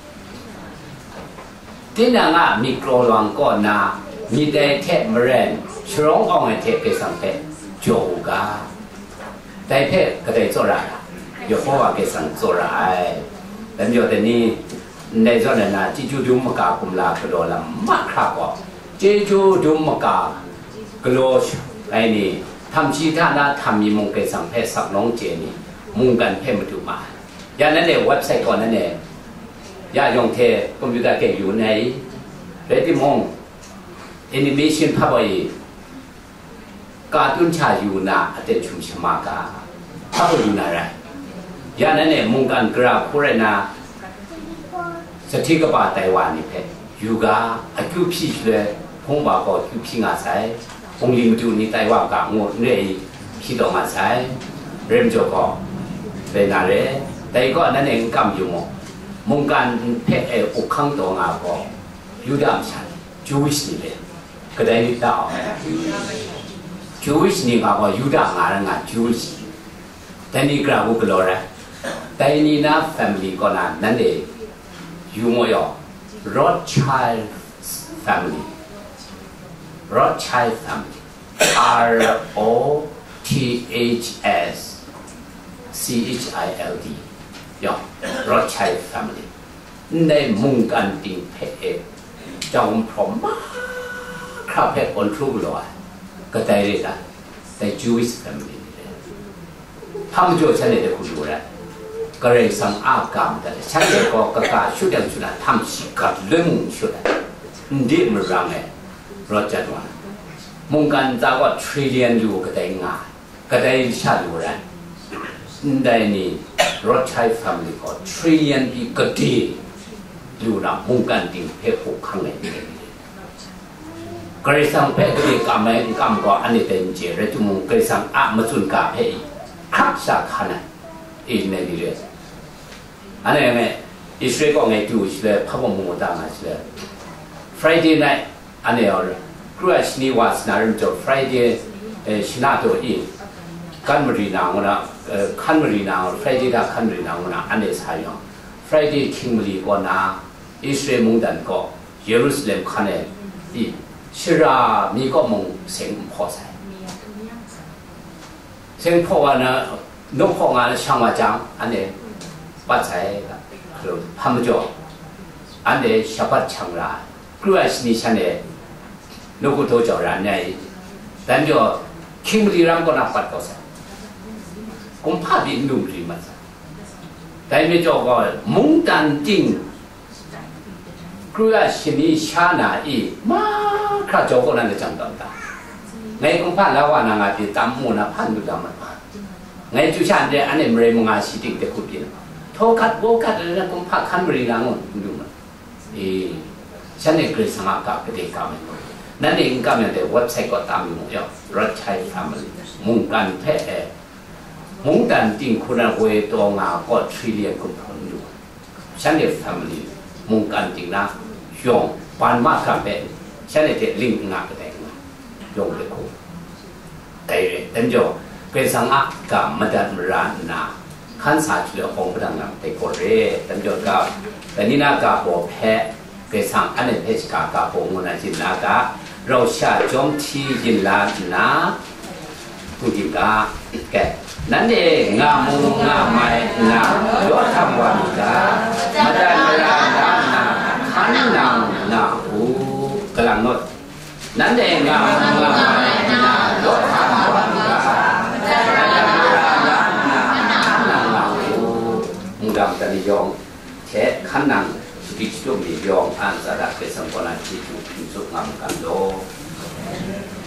ที่นั่งมีโครลวังก็นามีแต่เทปมาเรียนชร้องเอาไอ้เทปไปสังเพโจกาแต่เพก็ได้โจระอยู่เพราะว่าไปสังโจระแต่เดี๋ยวแต่นี้ในส่วนนั้นที่จูดูมากาคุมลากระโดดละมากครับก็ที่จูดูมากากระโดดไอ้นี่ทำชีท่านาทำมีมงเกสังเพสักน้องเจนี่มุงกันเพมาดูมาอย่างนั้นเนี่ยเว็บไซต์ก่อนนั้นเนี่ยย่ายงเทคอมพิวเตอร์เก่งอยู่ในเรติมงแอนิเมชันภาพยนตร์การ์ตูนชาอยู่นะอัตชุมชมากาภาพอยู่นะไรอย่างนั้นเนี่ยมุงกันกราบผู้เรนาสถิกบาไต้หวันนี่เพอยู่กาอาคิวพีเลยพงบาก็คิวพีงาใช้พงลิมจูนี่ไต้หวันกางดเนี่ยคิดออกมาใช้เริ่มจะก็เป็นอะไรแต่ก็นั่นเองกำอยู่มุงกันเพอุคังตัวงาก็ยูดามชันจูวิสนี่เลยก็ได้นิดเดียวจูวิสนี่ก็ยูดางานงานจูวิสแต่นี่กราบุกโลระแต่นี่นะแฟมิลี่ก็นั่นเองยูโมยอRothschild family Rothschild family ROTHSCHILD ยอมรถชัยแฟมิลี่ในมุงกันติงเพเอจอมพร้อมมากคราบเพอคนทุกหลอยก็ได้เลยนะใน Jewish family ทำโจทย์ฉันเนี่ยคุณดูแลก็เลยสังอากรรมแต่ฉันเองก็กระกาชุดเดียวชุดนั้นทำสิกัดเรื่องชุดนั้นดีมันรังเนี่ยรถจัดวันมุงกันจากว่าทริลเลียนอยู่ก็ได้งานก็ได้ชาดูแลได้นี่รถใช้แฟมิลี่ก็ทริลเลียนอีกก็ดีอยู่นะมุงกันติงเพผูกข้างในนี่กระสังเพก็ดีกรรมไม่กรรมก็อันนี้เป็นเจริญจุมุงกระสังอามาจุนกาเพครับสักขนาดอีกในนี้เลยอันนี้ไงอิสราเอลก็ไงดูสิเลยพระบรมมุตามาสิเลย Friday night อันนี้เอาเลยครูอาชินีวาสนาเริ่มจบ Friday ชินาตัวอีกกันมรีนางนะขันมรีนาง Friday ได้ขันมรีนางนะอันนี้ใช่ยัง Friday คิงมรีก็นะอิสราเอลมุ่งดันก็เยรูซาเล็มขันเนี่ยอีชิรามีก็มุ่งเสียงพอใส่เสียงพอว่านะนกพองานช่างมาจังอันนี้ปัจจัยคือทำจ่ออันนี้ชาวบ้านช่างละกลัวสินี่ฉันเนี่ยนกตัวจ่อร้านเนี่ยแต่จ่อคิมรีรังก็นับปัดก็ใส่กุมภาพันธ์นุ่มรีมันแต่ไม่จ่อก็มุ่งตันจริงกลัวสินี่ชาหน้าอีมาข้าจ่อก็นั่นจะจังตอนตาในกุมภาพันธ์แล้วว่านางอาทิตย์ตามมูลพันธุ์ดูดำมันไงจุชานเดอันนี้มันเรื่องงานสิทธิ์เด็กขุดกินโทกัดโบกัดอะไรกุมภาพันธ์บริณางดูมันฉันเองเคยสังกัดประเทศกาเมนนั่นเองกาเมนแต่เว็บไซต์ก็ตามอยู่อย่างรัชชัยแฟมิลี่มุ่งกันแท้มุ่งกันจริงคุณเอาไว้ตัวงาก็ทริลเลียนคนคนอยู่ฉันเองแฟมิลี่มุ่งกันจริงนะยองปานมากกันเป็นฉันเองลิงงาก็ได้ยองไปคู่แต่เต็มจ่อเป็นสังกัดมาดันร้านนาขั้นสาจุลองพลังงานไปกดเร่ตั้งยอดกับแต่นี่น่ากับบอกแพ้เป็นสังอันนี้เพชรกับผมนะจินน่ากับเราชาจอมที่จินลานะผู้จินกาแกนั่นเองงามุงงาไม้งายอดทำวันกามาดันร้านนาขันนางนาหูกำลังนดนั่นเองงามุงงาไม้งายอดทำวันกาดำตนิยองแค่ขันนังดิจิทัลมียองอันสระเป็นสังกัดที่ถูกพิจารณากันโด